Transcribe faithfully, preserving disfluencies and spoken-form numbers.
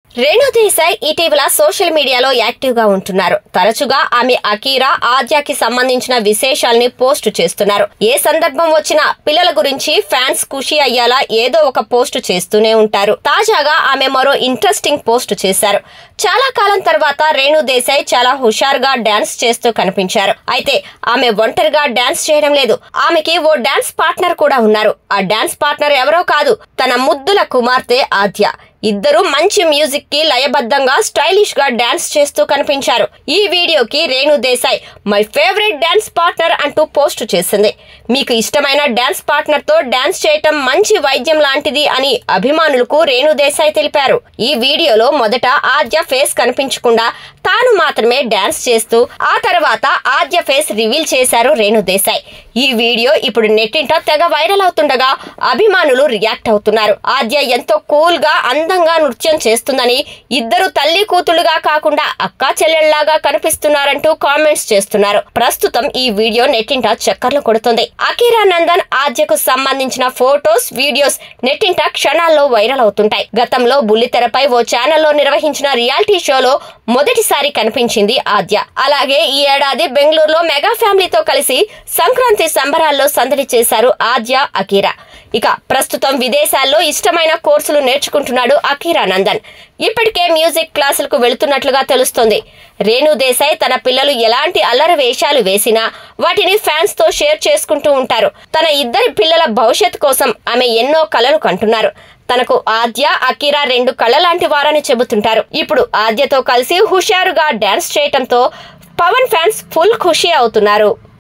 రేణు దేశాయ్ ఇటీవల సోషల్ మీడియాలో యాక్టివ్ గా ఉంటున్నారు. తరచుగా ఆమె అకీరా, ఆద్యకి సంబంధించిన విశేషాల్ని పోస్ట్ చేస్తున్నారు. ఏ సందర్భం వచ్చినా పిల్లల గురించి ఫ్యాన్స్ ఖుషి అయ్యేలా ఏదో ఒక పోస్ట్ చేస్తూనే ఉంటారు. తాజాగా ఆమె మరో ఇంట్రెస్టింగ్ పోస్ట్ చేశారు. చాలా కాలం తర్వాత రేణు దేశాయ్ చాలా హుషారుగా డాన్స్ చేస్తూ కనిపించారు. అయితే ఆమె ఒంటరిగా డాన్స్ చేయడం లేదు. ఆమెకి ఓ డాన్స్ పార్ట్నర్ కూడా ఉన్నారు. ఆ డాన్స్ పార్ట్నర్ ఎవరో కాదు, తన ముద్దుల కుమార్తె ఆద్య. ఇద్దరు మంచి మ్యూజిక్ కి లయబద్ధంగా స్టైలిష్ గా డాన్స్ చేస్తూ కనిపించారు. ఈ వీడియోకి Renu Desai my favourite dance partner అంటూ పోస్ట్ చేసింది. మీకు ఇష్టమైన డాన్స్ పార్ట్నర్ తో డాన్స్ చేయటం మంచి వైద్యం లాంటిది అని అభిమానులకు రేణు దేశాయ్ తెలిపారు. ఈ వీడియోలో మొదట ఆద్య ఫేస్ కనిపించకుండా తాను మాత్రమే డాన్స్ చేస్తూ ఆ తర్వాత ఆద్య ఫేస్ రివీల్ చేశారు రేణు దేశాయ్. ఈ వీడియో ఇప్పుడు నెట్టింట తెగ వైరల్ అవుతుండగా అభిమానులు రియాక్ట్ అవుతున్నారు. ఆద్య ఎంతో కూల్ గా అందంగా నృత్యం చేస్తుందని, ఇద్దరు తల్లి కూతుళ్లుగా కాకుండా అక్కా చెల్లెళ్లాగా కనిపిస్తున్నారంటూ కామెంట్స్ చేస్తున్నారు. ప్రస్తుతం ఈ వీడియో నెట్టింట చక్కర్లు కొడుతుంది. అకీరా నందన్, ఆద్యకు సంబంధించిన ఫోటోస్, వీడియోస్ నెట్టింట క్షణాల్లో వైరల్ అవుతుంటాయి. గతంలో బుల్లితెరపై ఓ ఛానల్లో నిర్వహించిన రియాలిటీ షోలో మొదటిసారి కనిపించింది ఆద్య. అలాగే ఈ ఏడాది బెంగళూరులో మెగా ఫ్యామిలీతో కలిసి సంక్రాంతి సంబరాల్లో సందడి చేశారు ఆద్య, అకీరా. ఇక ప్రస్తుతం విదేశాల్లో ఇష్టమైన కోర్సులు నేర్చుకుంటున్నాడు అకీరా నందన్. ఇప్పటికే మ్యూజిక్ క్లాసులకు వెళుతున్నట్లుగా తెలుస్తోంది. రేణు దేశాయ్ తన పిల్లలు ఎలాంటి అల్లరి వేషాలు వేసినా వాటిని ఫ్యాన్స్ తో షేర్ చేసుకుంటూ ఉంటారు. తన ఇద్దరి పిల్లల భవిష్యత్ కోసం ఆమె ఎన్నో కలలు కంటున్నారు. తనకు ఆద్య, అకీరా రెండు కళ్ళ లాంటి వారని చెబుతుంటారు. ఇప్పుడు ఆద్యతో కలిసి హుషారుగా డాన్స్ చేయటంతో పవన్ ఫ్యాన్స్ ఫుల్ ఖుషి అవుతున్నారు.